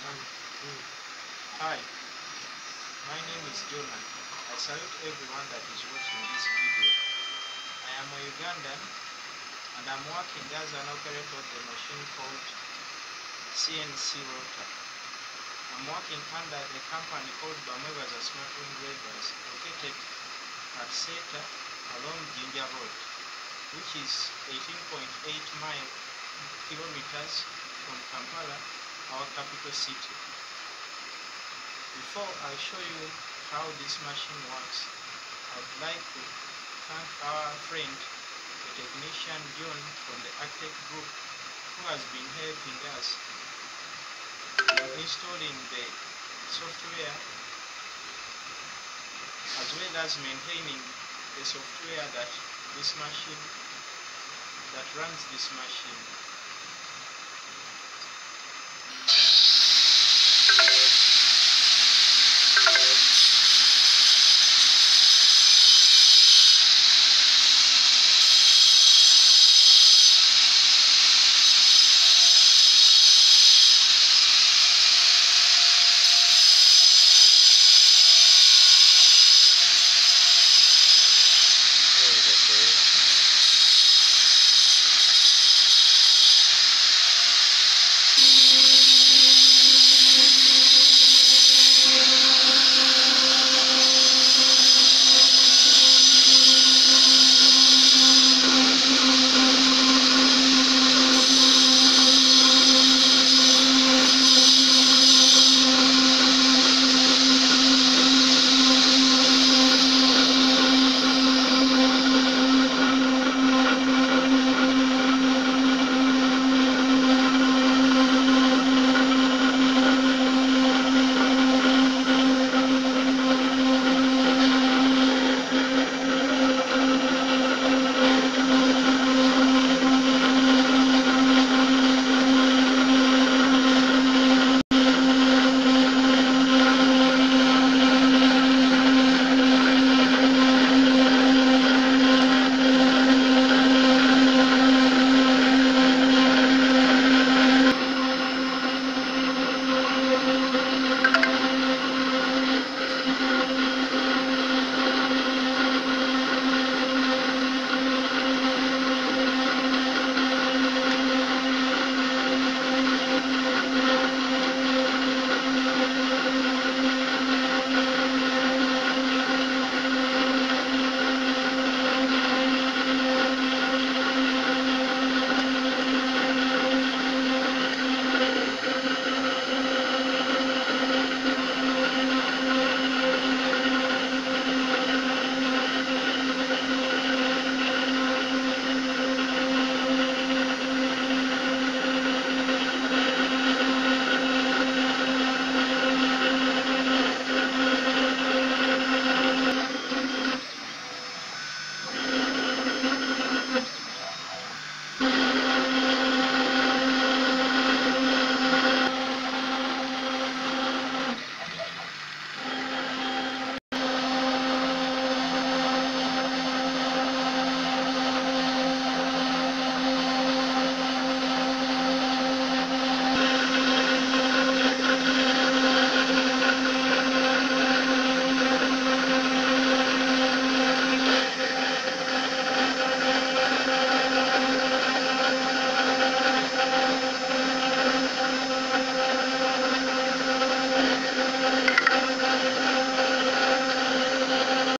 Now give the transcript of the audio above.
Hi, my name is Jonah. I salute everyone that is watching this video. I am a Ugandan and I'm working as an operator of the machine called CNC Rotor. I'm working under the company called Bamwebaza Smart Engravers located at Seta along Jinja Road, which is 18.8 kilometers from Kampala, our capital city. Before I show you how this machine works, I would like to thank our friend, the technician John from the Arctec Group, who has been helping us in installing the software as well as maintaining the software that runs this machine.